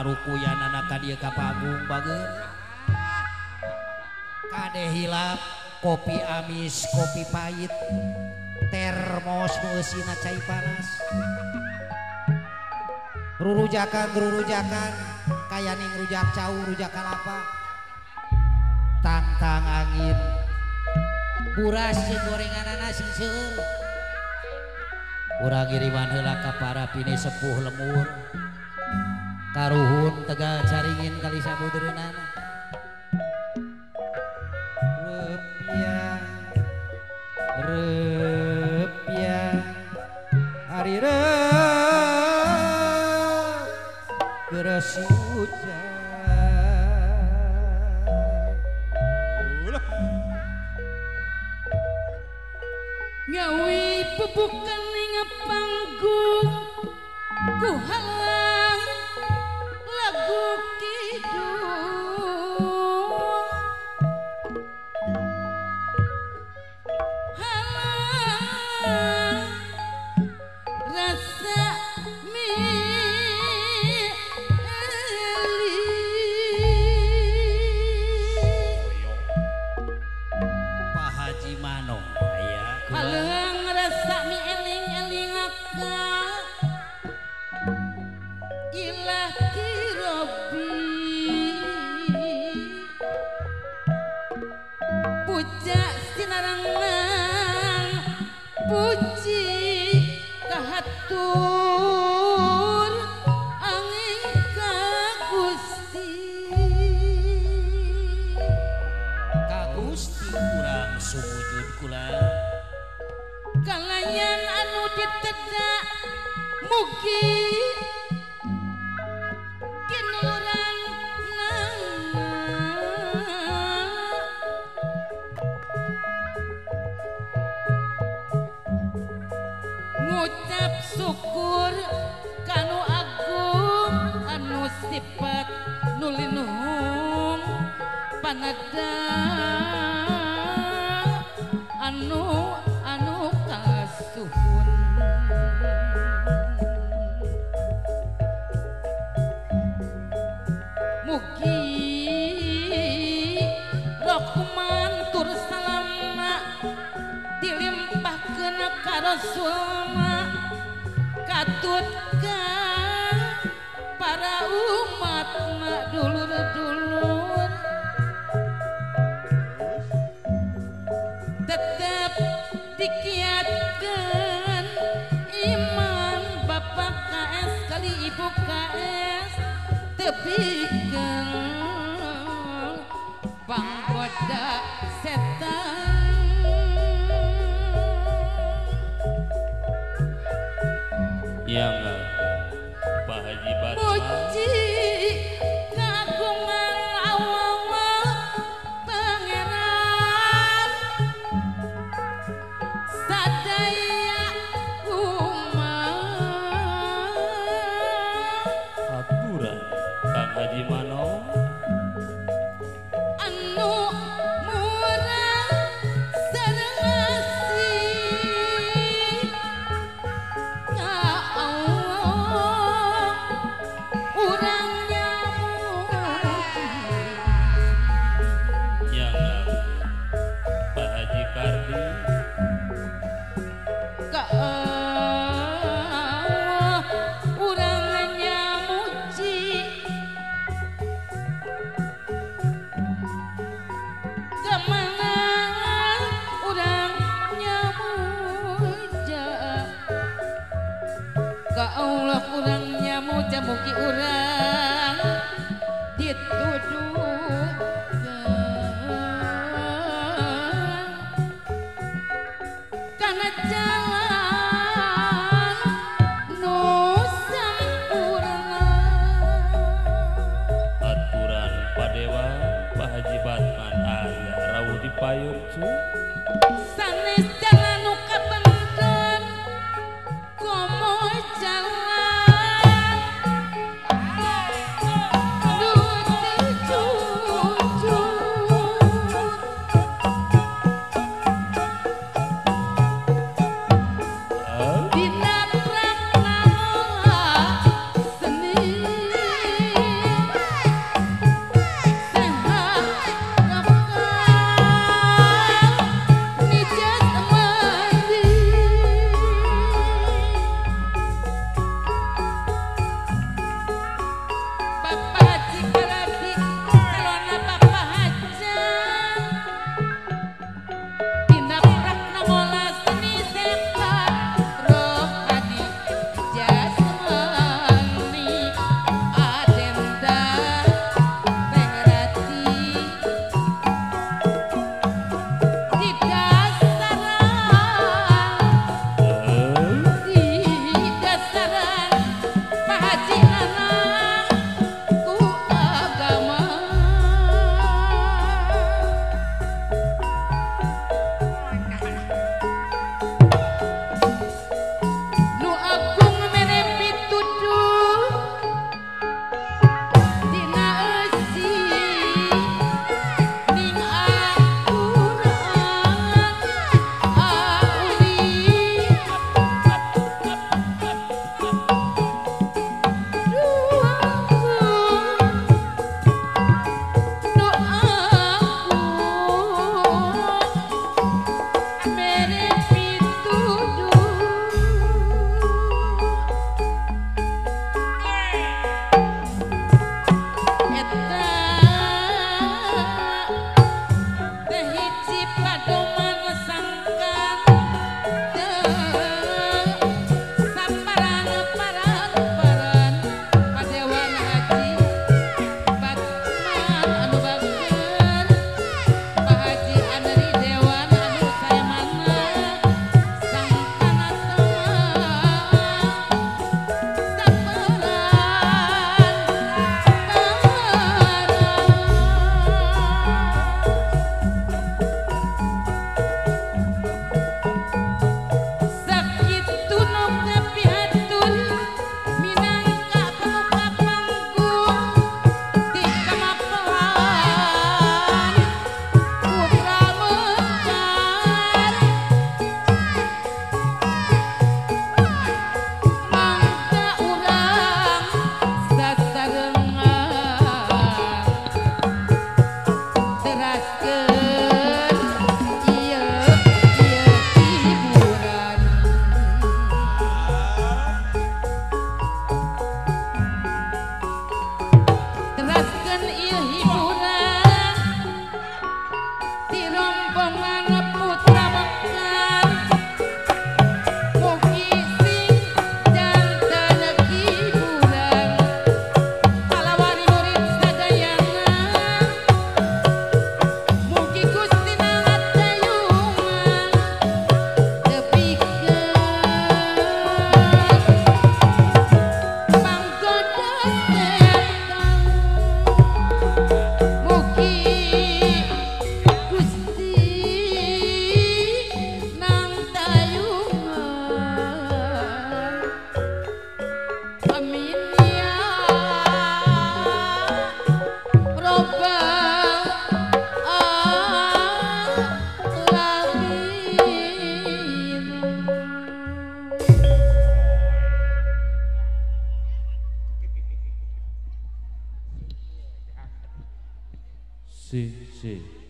parukuyan anak dia ka panggung bageun kade hilap kopi amis kopi pahit termos nu eusina cai panas rurujakan kaya ning rujak cau rujak kalapa tang angin buras jeung gorenganana sing seueur urang ngiriman heula ka para pini sepuh lemur karuhun tegal caringin kali sabudeureunana repiang hari gerasi hujan ngawi pupukan ning panggung ku halang lagu kidung halang rasa Pak Haji Manong aya halang rasa mi eling-eling akal ilah kirobi puja sinarangan puji kahatur angin ka Gusti ka Gusti urang sumujud kula kalayan anu ditedak mugi kinuran ngucap syukur kanu agung anu sifat nulinuhung panada anu kasuhun mugi rohman tur salama dilimpahkeun ka Rasulna katut ka para umatna dulur-dulur tetep dikiatkeun iman bapak KS kali ibu KS tepikeun panggoda setan yang Pak Haji Batman muji kagungan awal pangeran sadaya umat aturan Kang Haji Manong anu murah sareng asih ya Allah urang yang Pak Haji Kardi ka Allah urang nyamuji kemangan urang nyamuja ka Allah urang nyamuja mugi urang dituduhkeun kana jalan nu sampurna aturan Padewa Pak Haji Batman aya rawuh dipayung cu sanes jalan nu kabentar komo jalan dina pratna seni rombongan putra Mekah mugi sing jantan hiburan kalawari murid sadayana mugi Gusti nangat dayungan tepikeun panggoda setan mugi Gusti nang dayungan amin ya robbal alamin. Si